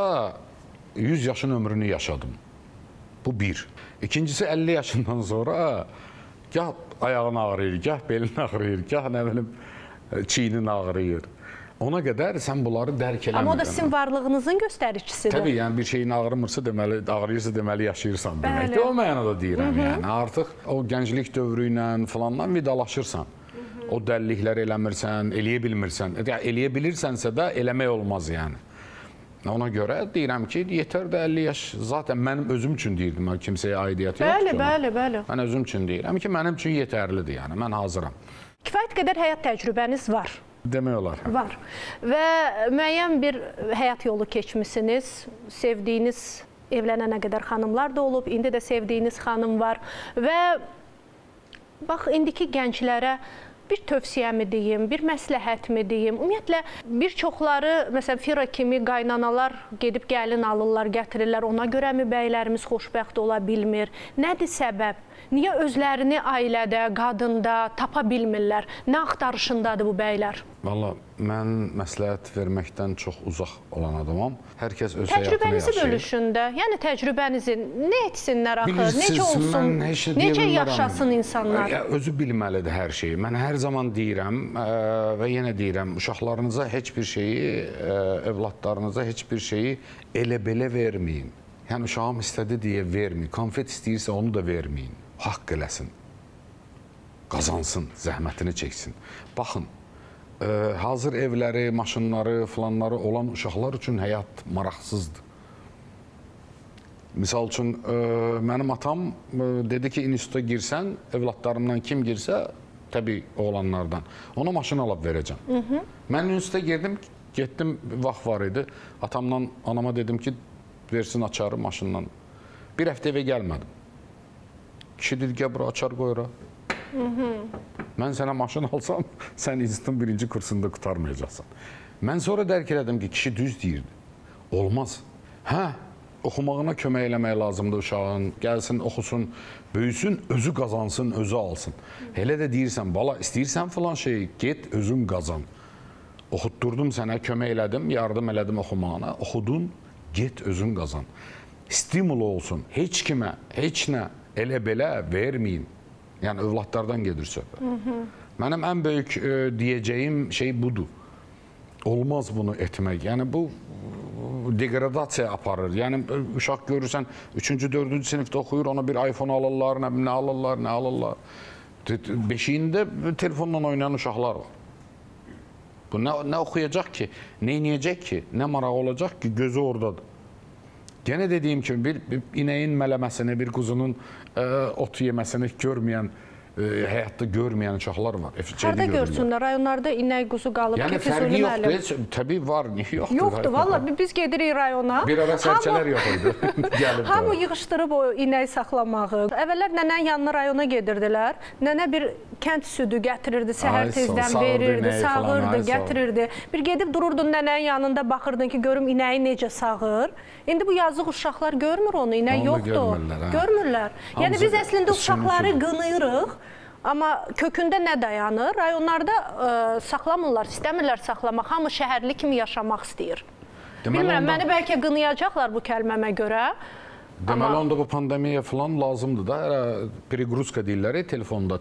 100 yaşın ömrünü yaşadım. Bu bir. İkincisi 50 yaşından sonra gah ayağın ağrıyır, gah belin ağrıyır, gah nə bilim çiynin ağrıyır. Ona qədər sən bunları dərk eləmirsən. Amma o da sizin varlığınızın göstəricisidir. Təbii, yəni bir şeyin ağrıyırsa deməli yaşayırsan deməkdir. O mənada deyirəm, yəni artıq o gənclik dövrü ilə falandan vidalaşırsan. O dəllikləri eləmirsən, eləyə bilmirsən. Eləyə bilirsənsə də eləmək olmaz yəni. Ona görə deyirəm ki, yetər də 50 yaş, zaten mənim özüm üçün deyirdim, kimsəyə aidiyyət yoxdur. Bəli. Mən özüm üçün deyirəm ki, mənim üçün yetərlidir yəni, mən hazıram. Kifayət qədər həyat təcrübəniz var. Demək olar. Var. Və müəyyən bir həyat yolu keçmisiniz, sevdiyiniz, evlənənə qədər xanımlar da olub, indi də sevdiyiniz xanım var. Və bax, indiki gənclərə bir tövsiyəmi deyim, bir məsləhətmi deyim. Ümumiyyətlə, bir çoxları, məsələn, Fira kimi qaynanalar gedib gəlin alırlar, gətirirlər. Ona görə mi bəylərimiz xoşbəxt ola bilmir? Nədir səbəb? Niyə özlərini ailədə, qadında tapa bilmirlər? Nə axtarışındadır bu bəylər? Valla, mən məsləhət verməkdən çox uzaq olan adamam. Hər kəs öz həyatını yaşayır. Təcrübənizi bölüşün də. Yəni, təcrübənizi nə etsinlər axı? Necə olsun? Necə yaşasın insanlar? Özü bilməlidir hər şeyi. Mən hər zaman deyirəm və yenə deyirəm, uşaqlarınıza heç bir şeyi, evlatlarınıza heç bir şeyi elə-belə verməyin. Yəni, uşağım istədi deyə verməyin. Konfet istəyirsə onu da verməyin. Haqq eləsin, qazansın, zəhmətini çəksin. Baxın, hazır evləri, maşınları, filanları olan uşaqlar üçün həyat maraqsızdır. Misal üçün, mənim atam dedi ki, instituta girsən, evlatlarımdan kim girsə, təbii oğlanlardan, ona maşın alıb verəcəm. Mən instituta girdim, getdim, vaxt var idi, atamdan, anama dedim ki, versin açarı maşından. Bir həftə evə gəlmədim. Kişi dedi, gəl bura, açar qoyura. Mən sənə maşın alsam, sən institutun birinci kursunda qutarmayacaqsan. Mən sonra dərk elədim ki, kişi düz deyirdi. Olmaz. Hə, oxumağına kömək eləmək lazımdır uşağın. Gəlsin, oxusun, böyüsün, özü qazansın, özü alsın. Elə də deyirsən, bala, istəyirsən filan şeyi, get, özün qazan. Oxutdurdum sənə, kömək elədim, yardım elədim oxumağına. Oxudun, get, özün qazan. Stimul olsun, heç kimə, heç nə elə-belə verməyin. Yəni, övladlardan gedir söhbət. Mənim ən böyük deyəcəyim şey budur. Olmaz bunu etmək. Yəni, bu degradasiya aparır. Yəni, uşaq görürsən, 3-cü, 4-cü sinifdə oxuyur, ona bir iPhone alırlar, nə alırlar. 5-ində telefonla oynayan uşaqlar var. Bu nə oxuyacaq ki, nə inəyəcək ki, nə maraq olacaq ki, gözü oradadır. Gene dediyim kimi, bir inəyin mələməsini, bir quzunun ot yeməsini görməyən, həyatda görməyən uşaqlar var. Harada görsünlər? Rayonlarda inək quzu qalıb ki, Füzuli müəllim. Yəni, fərqi yoxdur, təbii var, niyə yoxdur? Yoxdur, valla, biz gedirik rayona. Bir ara sərçələr yox idi. Hamı yığışdırıb o inəyi saxlamağı. Əvvəllər nənənin yanına rayona gedirdilər. Nənə bir kənd südü gətirirdi, səhər tezdən verirdi, sağırdı, gətirirdi. Bir gedib dururdun nənənin yanında, baxırdın ki, görüm inəyi necə sağır. İndi bu yazıq uşaqlar görmür onu, inək yoxdur. Görmürlər. Yəni, biz əslində uşaqları qınayırıq. Amma kökündə nə dayanır? Rayonlarda saxlamırlar, istəmirlər saxlamaq. Hamı şəhərli kimi yaşamaq istəyir. Bilmirəm, məni bəlkə qınayacaqlar bu kəlməmə görə. Deməli, onda bu pandemiya falan lazımdır da. Perigruska deyirlər, telefonda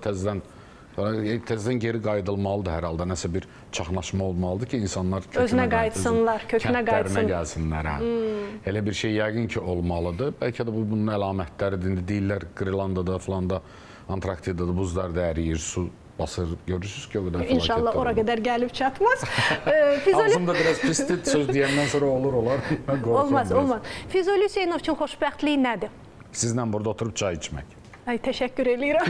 təzdən geri qayıdılmalıdır hər halda. Nəsə bir çaxnaşma olmalıdır ki, insanlar özünə qayıtsınlar, kökünə qayıtsın. Gəlsinlər. Elə bir şey yəqin ki, olmalıdır. Bəlkə də bunun əlamətləridir. Deyirlər, Qrilandada falan da, Antarktidada buzlar da əriyir, su basır. Görürsünüz ki, o qədər fəlakətlər olur. İnşallah ora qədər gəlib çatmaz. Ağzımda biraz pisdir, söz deyəndən sonra olar. Olmaz. Füzuli Hüseynov üçün xoşbəxtlik nədir? Sizlə burada oturub çay içmək. Ay, təşəkkür eləyirəm.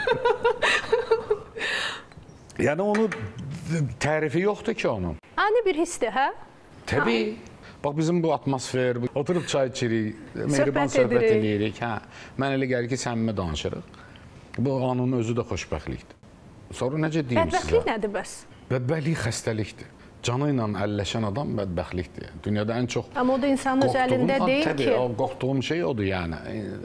Yəni, onun tərifi yoxdur ki, onun. Ani bir hissdir, hə? Təbii. Bax, bizim bu atmosfer, oturub çay içirik, mehriban söhbət edirik. Mən elə gəlir ki, səmimi danışırıq. Bu anın özü də xoşbəxtlikdir. Sonra necə deyim sizə? Bədbəxtlik nədir bəs? Bədbəxtlik xəstəlikdir. Canı ilə əlləşən adam bədbəxtlikdir. Dünyada ən çox... Amma o da insanın öz əlində deyil ki... Təbii, qorxduğum şey odur yəni.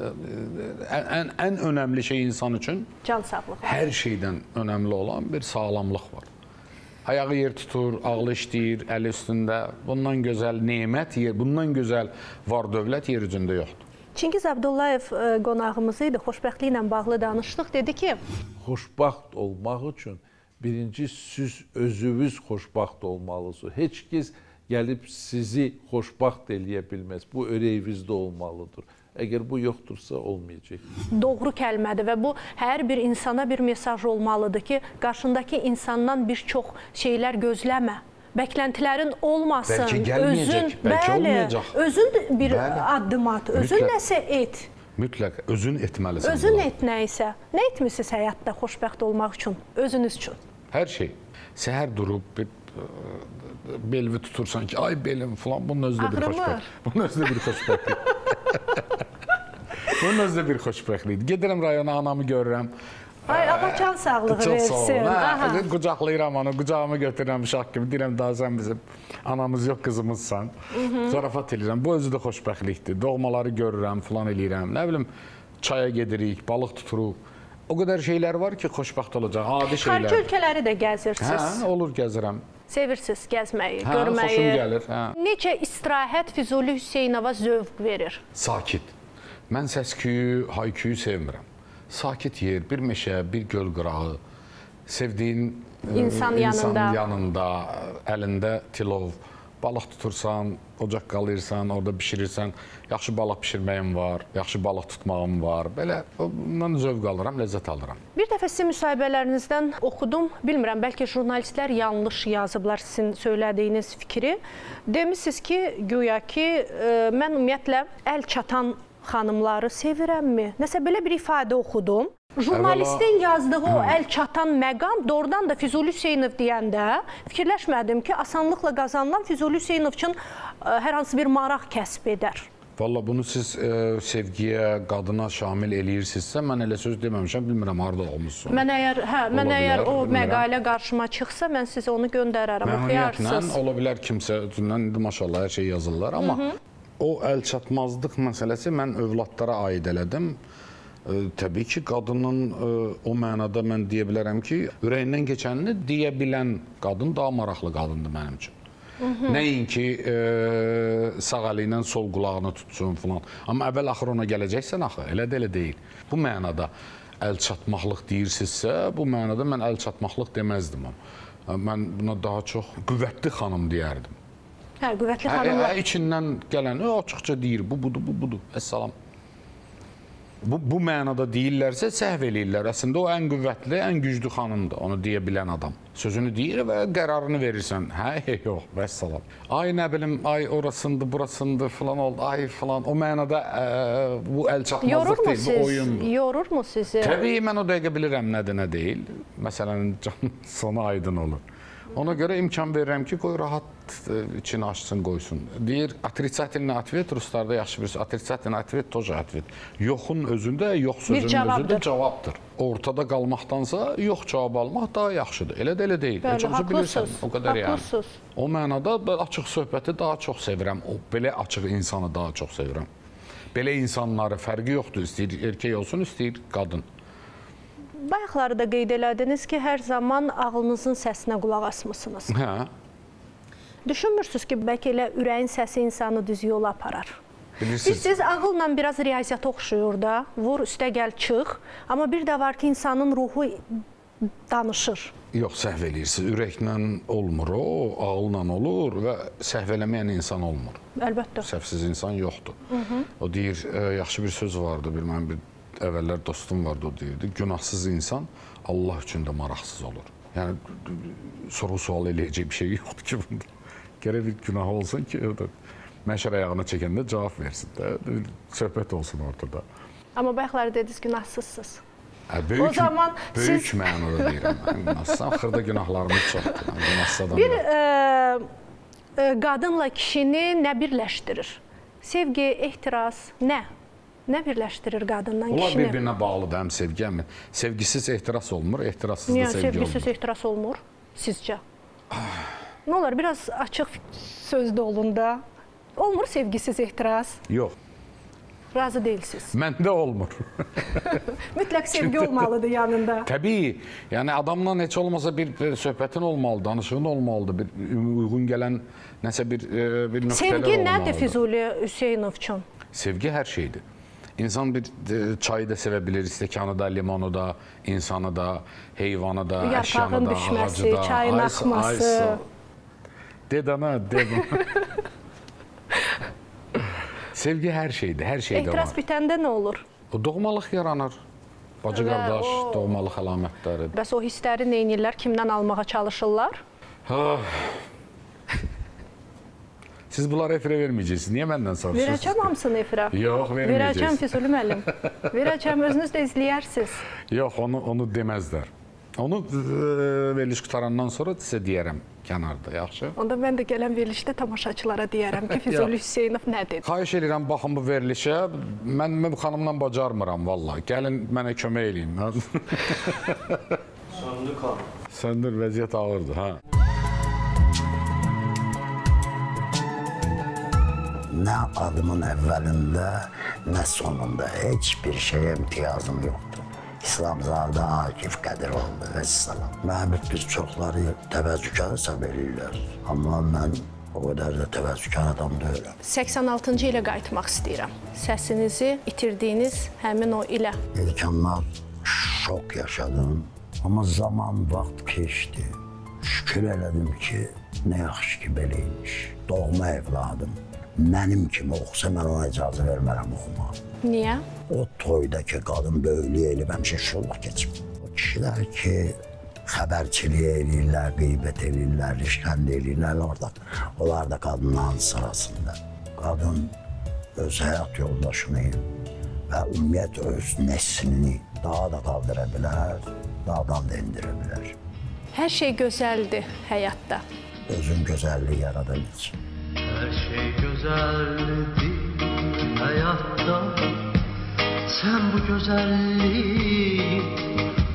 Ən önəmli şey insan üçün... Can sağlığı. Hər şeydən önəmli olan bir sağlamlıq var. Ayağı yer tutur, ağlı işləyir, əli üstündə. Bundan gözəl nemət yer, bundan gözəl var dövlət yer üzündə yoxdur. Çingiz Abdullayev qonağımız idi, xoşbəxtliklə bağlı danışdıq. Dedi ki... Xoşbəxt olmaq üçün birinci siz özünüz xoşbaxt olmalısınız. Heç kəs gəlib sizi xoşbaxt eləyə bilməz. Bu ürəyinizdə olmalıdır. Əgər bu yoxdursa, olmayacaq. Doğru kəlmədir və bu hər bir insana bir mesaj olmalıdır ki, qarşındakı insandan bir çox şeylər gözləmə. Bəkləntilərin olmasın. Bəlkə gəlməyəcək, bəlkə olmayacaq. Özün bir addım at, özün nəsə et. Mütləq özün etməlisən. Özün et nə isə. Nə etmişsiniz həyatda xoşbəxt olmaq üçün, özünüz üçün? Hər şey. Səhər durub belvi tutursan ki, ay belim falan, bunun özündə bir xoşbəxt. Bunun özündə bir xoşbəxtlik. Bunun özündə bir xoşbəxtlik. Gedirəm rayona, anamı görürəm. Ay, Allah can sağlığı versin. Qucaqlayıram onu, qucağımı götürürəm uşaq kimi. Deyirəm, daha sən bizim anamız yox, qızımızsan. Zarafat edirəm. Bu özü də xoşbəxtlikdir. Doğmaları görürəm, falan eləyirəm. Nə bilim, çaya gedirik, balıq tuturuq. O qədər şeylər var ki, xoşbəxt olacaq, adi şeylər. Xarici ölkələri də gəzirsiniz. Hə, olur, gəzirəm. Sevirsiniz gəzməyi, görməyi. Xoşum gəlir. Necə istirahət Füzuli Hüseynova zövq verir? Sakit. Mən səs-küyü, hay-küyü sevmirəm. Sakit yer, bir meşə, bir göl qırağı, sevdiyin insan yanında, əlində tilov, balıq tutursan, ocaq qalırsan, orada bişirirsən, yaxşı balıq bişirməyim var, yaxşı balıq tutmağım var. Belə, bundan zövq alıram, ləzzət alıram. Bir dəfə sizin müsahibələrinizdən oxudum, bilmirəm, bəlkə jurnalistlər yanlış yazıblar sizin söylədiyiniz fikri. Demişsiniz ki, güya ki, mən ümumiyyətlə əl çatan xanımları sevirəmmi? Nəsə belə bir ifadə oxudum. Jurnalistin yazdığı o əl çatan məqam doğrudan da Füzuli Hüseynov deyəndə fikirləşmədim ki, asanlıqla qazanılan Füzuli Hüseynov üçün hər hansı bir maraq kəsb edər. Valla bunu siz sevgiyə, qadına şamil eləyirsinizsə, mən elə söz deməmişəm, bilmirəm, harada olmuşsun. Mən əgər o məqalə qarşıma çıxsa, mən sizə onu göndərərəm, oxuyarsınız. Məmnuniyyətlə, ola bilər kimsə, indi maşallah hər şey yazırlar, amma o əlçatmazlıq məsələsi mən övladlara aid elədim. Təbii ki, qadının o mənada mən deyə bilərəm ki, ürəyindən keçənini deyə bilən qadın daha maraqlı qadındır mənim üçün. Nəinki sağ əli ilə sol qulağını tutsun falan. Amma əvvəl-axır ona gələcəksən axı, elə də elə deyil. Bu mənada əlçatmaqlıq deyirsinizsə, bu mənada mən əlçatmaqlıq deməzdim. Mən buna daha çox qüvvətli xanım deyərdim. Hə, qüvvətli xanımlar. İçindən gələn, açıqca deyir, bu budur, əssalam. Bu mənada deyirlərsə, səhv eləyirlər. Əslində o ən qüvvətli, ən güclü xanımdır, onu deyə bilən adam. Sözünü deyir və qərarını verirsən. Hə, yox, vəssalam. Ay, nə bilim, ay, orasındır, burasındır, falan oldu, ay, falan. O mənada bu əlçatmazlıq deyil, bu oyundur. Yorurmu sizi? Təbii, mən o dəqiqə bilirəm nədir, nə deyil. Məsələnin sonu aydın olur. Ona görə imkan verirəm ki, qoy rahat içini açsın, qoysun. Deyir, отрицательный ответ, ruslarda yaxşı bir otricательный ответ, тоже ответ. Yoxun özündə, yox sözünün özündə cavabdır. Ortada qalmaqdansa, yox cavab almaq daha yaxşıdır. Elə də elə deyil. Haqlısınız, haqlısınız. O mənada açıq söhbəti daha çox sevirəm. Belə açıq insanı daha çox sevirəm. Belə insanları fərqi yoxdur. İstəyir erkək olsun, istəyir qadın. Bayaqları da qeyd elədiniz ki, hər zaman ağlınızın səsinə qulaq asmısınız. Hə. Düşünmürsünüz ki, bəlkə elə ürəyin səsi insanı düz yola aparar. Bilirsiniz. Siz ağılla biraz riyaziyyata oxşuyur da, vur, üstə gəl, çıx. Amma bir də var ki, insanın ruhu danışır. Yox, səhv eləyirsiniz. Ürəklə olmur o, ağılla olur və səhv eləməyən insan olmur. Əlbəttə. Səhvsiz insan yoxdur. O deyir, yaxşı bir söz vardı, mənim bir əvvəllər dostum vardı, o deyirdi, günahsız insan Allah üçün də maraqsız olur. Yəni, soru-sual eləyəcək bir şey yoxdur ki, bunda. Gərək bir günah olsun ki, məşər ayağına çəkəndə cavab versin də, söhbət olsun ortada. Amma bayaqları dediniz, günahsızsınız. Böyük mənada deyirəm, günahsız. Axırda günahlarımız çoxdur, günahsız adam. Bir qadınla kişini nə birləşdirir? Sevgi, ehtiras, nə? Nə birləşdirir qadından kişini? Onlar bir-birinə bağlıdır, həm sevgi, həm sevgisiz ehtiras olmur, ehtirassız da sevgi olmur. Niyə sevgisiz ehtiras olmur, sizcə? Nə olar, biraz açıq sözdə olun da. Olmur sevgisiz ehtiras? Yox. Razı deyilsiniz? Məndə olmur. Mütləq sevgi olmalıdır yanında. Təbii, yəni adamla heç olmasa bir söhbətin olmalıdır, danışığın olmalıdır, bir uyğun gələn nəsə bir nöqtələr olmalıdır. Sevgi nədir Füzuli Hüseynov üçün? Sevgi hər şeydir. İnsan bir çayı da sevə bilir, stəkanı da, limonu da, insanı da, heyvanı da, əşyanı yarpağın da, düşməsi, ağacı da. çayın axması. Dedana. Sevgi hər şeydir, hər şeydə var. Etiraz bitəndə nə olur? O doğmalıq yaranır. Bacı qardaş, doğmalıq əlamətləridir. Bəs o hissləri neynirlər, kimdən almağa çalışırlar? Siz bunları efirə verməyəcəksiniz. Niyə məndən soruşursunuz? Verəcəm hamısını efirə. Yox, verməyəcəksiniz. Verəcəm Füzuli müəllim. Verəcəm, özünüz də izləyərsiniz. Yox, onu deməzlər. Onu veriliş qutarandan sonra sizə deyərəm kənarda, yaxşı? Onda mən də gələn verilişdə tamaşaçılara deyərəm ki, Füzuli Hüseynov nədir? Xahiş edirəm, baxın bu verilişə. Mən bu xanımla bacarmıram, vallahi. Gəlin mənə kömək eləyin. Söndü qaldı. Söndür, vəziyyət ağırdır, ha. Nə adımın əvvəlində, nə sonunda heç bir şeyə imtiyazım yoxdur. İslamzadə Akif Qədiroğlu və salam. Mənim biz çoxları təvəzzükar hesab edirlər. Amma mən o qədər də təvəzzükar adam deyiləm. 86-cı ilə qayıtmaq istəyirəm. Səsinizi itirdiyiniz həmin o ilə. İlkanlar şok yaşadım. Amma zaman, vaxt keçdi. Şükür elədim ki, nə yaxşı ki, beləymiş. Doğma evladım. Mənim kimi oxusa mən ona icazə vermərəm oxumağa. Niyə? O toydakı qadın böyüklük elib həmişə şurluq keçib. O kişilər ki, xəbərçilik eləyirlər, qeybət eləyirlər, işkənd eləyirlər orada. Onlar da qadınların sırasında. Qadın öz həyat yoldaşını və ümumiyyət öz nəslini daha da qaldıra bilər, dağdan da indirə bilər. Hər şey gözəldir həyatda. Özün gözəlliyi yarada bilsin. Her şey güzeldi hayatta. Sen bu güzelliği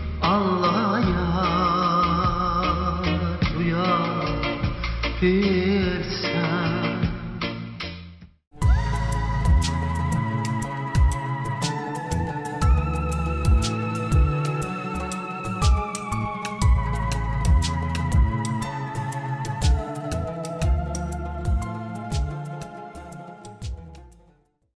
Allah'a yar, duyar.